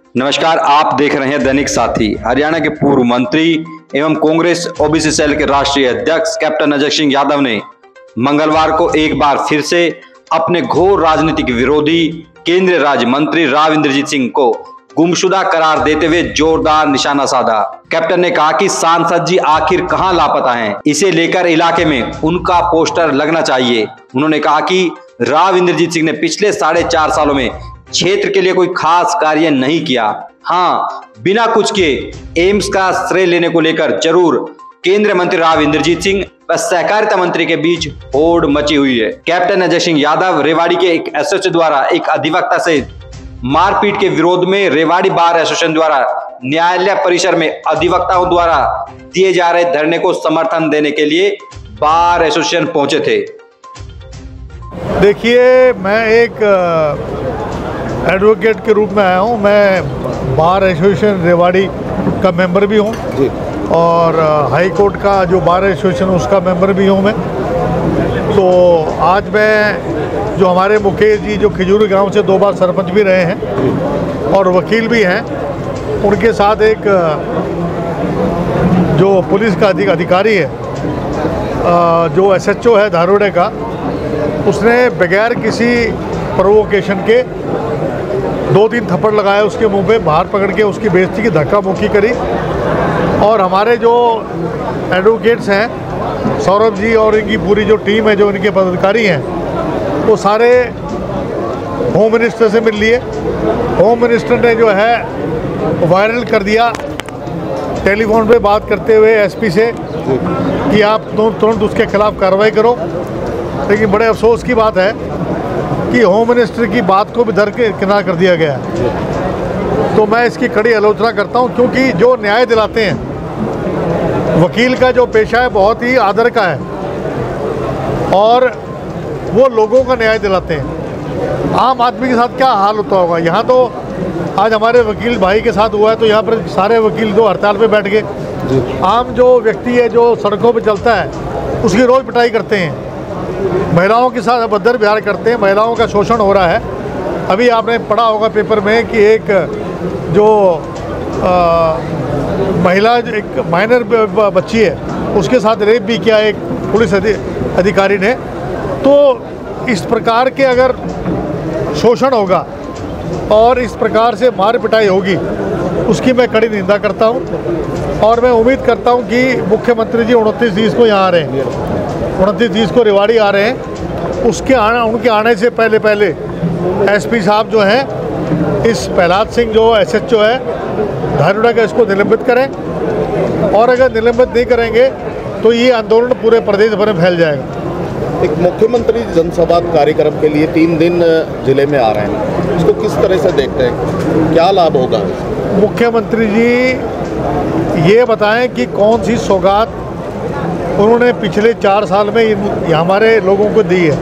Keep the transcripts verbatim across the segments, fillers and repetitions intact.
नमस्कार, आप देख रहे हैं दैनिक साथी। हरियाणा के पूर्व मंत्री एवं कांग्रेस ओबीसी सेल के राष्ट्रीय अध्यक्ष कैप्टन अजय सिंह यादव ने मंगलवार को एक बार फिर से अपने घोर राजनीतिक विरोधी केंद्रीय राज्य मंत्री राव इंद्रजीत सिंह को गुमशुदा करार देते हुए जोरदार निशाना साधा। कैप्टन ने कहा कि सांसद जी आखिर कहां लापता हैं, इसे लेकर इलाके में उनका पोस्टर लगना चाहिए। उन्होंने कहा कि राव इंद्रजीत सिंह ने पिछले साढ़े चार सालों में क्षेत्र के लिए कोई खास कार्य नहीं किया। हाँ, बिना कुछ के एम्स का श्रेय लेने को लेकर जरूर केंद्रीय मंत्री राव इंद्रजीत सिंह व सहकारिता मंत्री के बीच होड़ मची हुई है। कैप्टन अजय सिंह यादव रेवाड़ी के एक एसोसिएशन द्वारा एक अधिवक्ता से मारपीट के विरोध में रेवाड़ी बार एसोसिएशन द्वारा न्यायालय परिसर में अधिवक्ताओं द्वारा दिए जा रहे धरने को समर्थन देने के लिए बार एसोसिएशन पहुंचे थे। देखिए, मैं एक एडवोकेट के रूप में आया हूं। मैं बार एसोसिएशन रेवाड़ी का मेंबर भी हूं और हाई कोर्ट का जो बार एसोसिएशन उसका मेंबर भी हूं मैं। तो आज मैं जो हमारे मुकेश जी जो खिजूरी गांव से दो बार सरपंच भी रहे हैं और वकील भी हैं, उनके साथ एक जो पुलिस का अधिकारी है, जो एसएचओ है धारूड़े का, उसने बगैर किसी प्रोवोकेशन के दो तीन थप्पड़ लगाए उसके मुंह पे, बाहर पकड़ के उसकी बेइज्जती की धक्का मुक्की करी। और हमारे जो एडवोकेट्स हैं सौरभ जी और इनकी पूरी जो टीम है, जो इनके पदाधिकारी हैं, वो सारे होम मिनिस्टर से मिल लिए। होम मिनिस्टर ने जो है वायरल कर दिया टेलीफोन पे बात करते हुए एसपी से कि आप तुरंत उसके खिलाफ कार्रवाई करो। लेकिन बड़े अफसोस की बात है कि होम मिनिस्टर की बात को भी दरकिनार कर दिया गया है। तो मैं इसकी कड़ी आलोचना करता हूं, क्योंकि जो न्याय दिलाते हैं, वकील का जो पेशा है बहुत ही आदर का है और वो लोगों का न्याय दिलाते हैं। आम आदमी के साथ क्या हाल होता होगा। यहाँ तो आज हमारे वकील भाई के साथ हुआ है तो यहाँ पर सारे वकील दो हड़ताल पे बैठ गए। आम जो व्यक्ति है जो सड़कों पे चलता है उसकी रोज पिटाई करते हैं, महिलाओं के साथ अभद्र व्यवहार करते हैं, महिलाओं का शोषण हो रहा है। अभी आपने पढ़ा होगा पेपर में कि एक जो आ, महिला एक माइनर बच्ची है उसके साथ रेप भी किया एक पुलिस अधिकारी ने। तो इस प्रकार के अगर शोषण होगा और इस प्रकार से मार पिटाई होगी, उसकी मैं कड़ी निंदा करता हूं। और मैं उम्मीद करता हूं कि मुख्यमंत्री जी उनतीस तीस को यहाँ आ रहे हैं, उनतीस तीस को रेवाड़ी आ रहे हैं। उसके आना उनके आने से पहले पहले एसपी साहब जो हैं, इस प्रहलाद सिंह जो एसएचओ है धारूड़ा का, इसको निलंबित करें। और अगर निलंबित नहीं करेंगे तो ये आंदोलन पूरे प्रदेश भर में फैल जाएगा। एक मुख्यमंत्री जनसभा कार्यक्रम के लिए तीन दिन जिले में आ रहे हैं, इसको किस तरह से देखते हैं, क्या लाभ होगा? मुख्यमंत्री जी ये बताएं कि कौन सी सौगात उन्होंने पिछले चार साल में हमारे लोगों को दी है।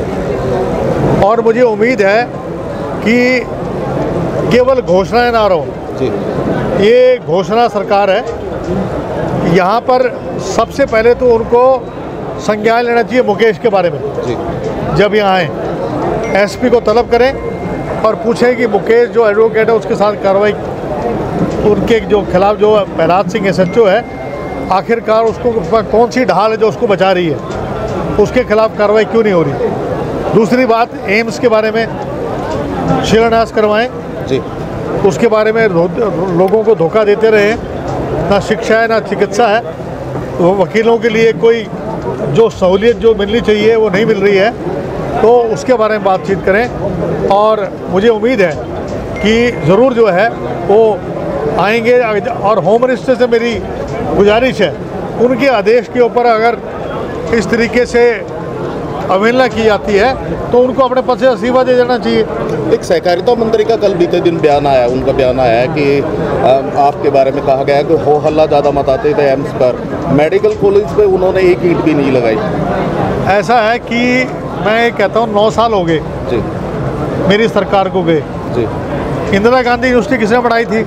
और मुझे उम्मीद है कि केवल घोषणाएं ना रहो, ये घोषणा सरकार है। यहाँ पर सबसे पहले तो उनको संज्ञान लेना चाहिए मुकेश के बारे में। जब यहाँ आए एसपी को तलब करें और पूछें कि मुकेश जो एडवोकेट है उसके साथ कार्रवाई, उनके जो खिलाफ जो प्रहलाद सिंह एसएचओ है, आखिरकार उसको कौन सी ढाल है जो उसको बचा रही है, उसके खिलाफ कार्रवाई क्यों नहीं हो रही। दूसरी बात, एम्स के बारे में शिलान्यास करवाएं जी, उसके बारे में लोगों को धोखा देते रहे, ना शिक्षा है ना चिकित्सा है। तो वकीलों के लिए कोई जो सहूलियत जो मिलनी चाहिए वो नहीं मिल रही है, तो उसके बारे में बातचीत करें। और मुझे उम्मीद है कि ज़रूर जो है वो आएंगे। और होम मिनिस्टर से मेरी गुजारिश है, उनके आदेश के ऊपर अगर इस तरीके से अवहेलना की जाती है तो उनको अपने पद से इस्तीफा दे देना चाहिए। एक सहकारिता मंत्री का कल बीते दिन बयान आया, उनका बयान आया है कि आपके बारे में कहा गया है कि हो हल्ला ज़्यादा मचाते थे एम्स पर, मेडिकल कॉलेज पे उन्होंने एक ईंट भी नहीं लगाई। ऐसा है कि मैं कहता हूँ नौ साल हो गए जी मेरी सरकार को गए जी। इंदिरा गांधी यूनिवर्सिटी किसने बनाई थी?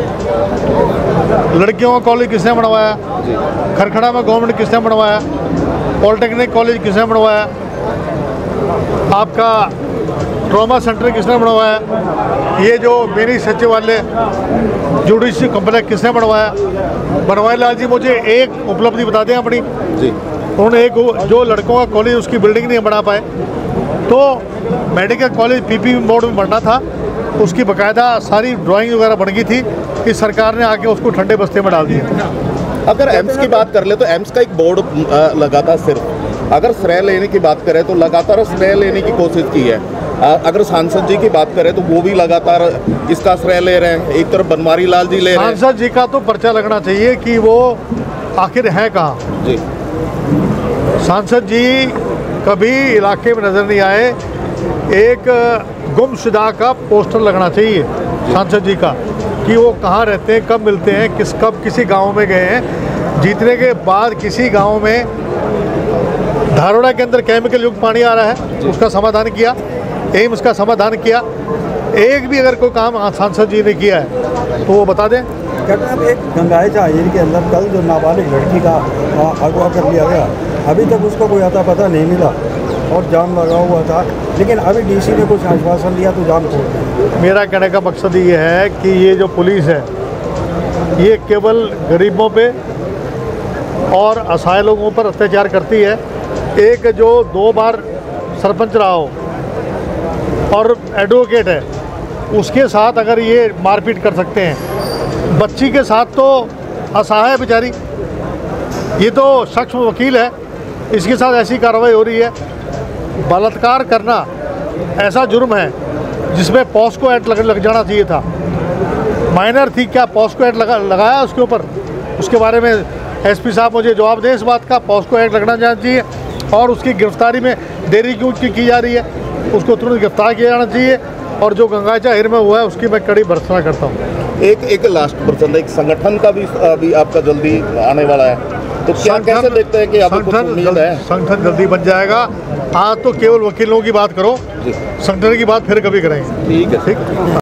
लड़कियों का कॉलेज किसने बनवाया? खरखड़ा में गवर्नमेंट किसने बनवाया? पॉलिटेक्निक कॉलेज किसने बनवाया? आपका ट्रॉमा सेंटर किसने बनवाया, ये जो मेरी सचिवालय जुडिशरी कॉम्प्लेक्स किसने बनवाया। बनवारी लाल जी मुझे एक उपलब्धि बता दें अपनी जी। उन्होंने एक जो लड़कों का कॉलेज उसकी बिल्डिंग नहीं बना पाए, तो मेडिकल कॉलेज पीपी मोड में बनना था, उसकी बाकायदा सारी ड्राइंग वगैरह बन गई थी, इस सरकार ने आके उसको ठंडे बस्ते में डाल दिया। अगर एम्स की बात कर ले तो एम्स का एक बोर्ड लगातार, सिर्फ अगर श्रेय लेने की बात करें तो लगातार श्रेय लेने की कोशिश की है। अगर सांसद जी की बात करें तो वो भी लगातार इसका श्रेय ले रहे हैं, एक तरफ बनवारी लाल जी ले रहे हैं। सांसद जी का तो पर्चा लगना चाहिए कि वो आखिर है कहाँ जी। सांसद जी कभी इलाके में नज़र नहीं आए, एक गुमशुदा का पोस्टर लगना चाहिए सांसद जी का कि वो कहाँ रहते हैं, कब मिलते हैं, किस कब किसी गांव में गए हैं। जीतने के बाद किसी गांव में धारोड़ा के अंदर केमिकल युक्त पानी आ रहा है, उसका समाधान किया, एम्स का समाधान किया। एक भी अगर कोई काम सांसद जी ने किया है तो वो बता दें। कैप्टन, एक गंगाईचा एरिया के अंदर कल जो नाबालिग लड़की का अगवा कर लिया गया, अभी तक उसको कोई अता पता नहीं मिला और जाम लगा हुआ था, लेकिन अभी डीसी ने कुछ आश्वासन दिया तो जाम छोड़ दिया। मेरा कहने का मकसद ये है कि ये जो पुलिस है ये केवल गरीबों पे और असहाय लोगों पर अत्याचार करती है। एक जो दो बार सरपंच रहा हो और एडवोकेट है, उसके साथ अगर ये मारपीट कर सकते हैं, बच्ची के साथ तो असहाय बेचारी, ये तो शख्स वकील है, इसके साथ ऐसी कार्रवाई हो रही है। बलात्कार करना ऐसा जुर्म है जिसमें पॉस्को एक्ट लग, लग जाना चाहिए था। माइनर थी, क्या पॉस्को एक्ट लगा लगाया उसके ऊपर? उसके बारे में एसपी साहब मुझे जवाब दें इस बात का। पॉस्को एक्ट लगना जाना चाहिए और उसकी गिरफ्तारी में देरी क्यों की, की जा रही है, उसको तुरंत गिरफ्तार किया जाना चाहिए। और जो गंगाईचा हिर में हुआ है उसकी मैं कड़ी भर्त्सना करता हूँ। एक एक लास्ट प्रश्न, एक संगठन का भी अभी आपका जल्दी आने वाला है, तो क्या कैसे देखते हैं कि आपको कुछ उम्मीद है? संगठन जल्दी बन जाएगा। आज तो केवल वकीलों की बात करो, संगठन की बात फिर कभी करेंगे। ठीक है, ठीक।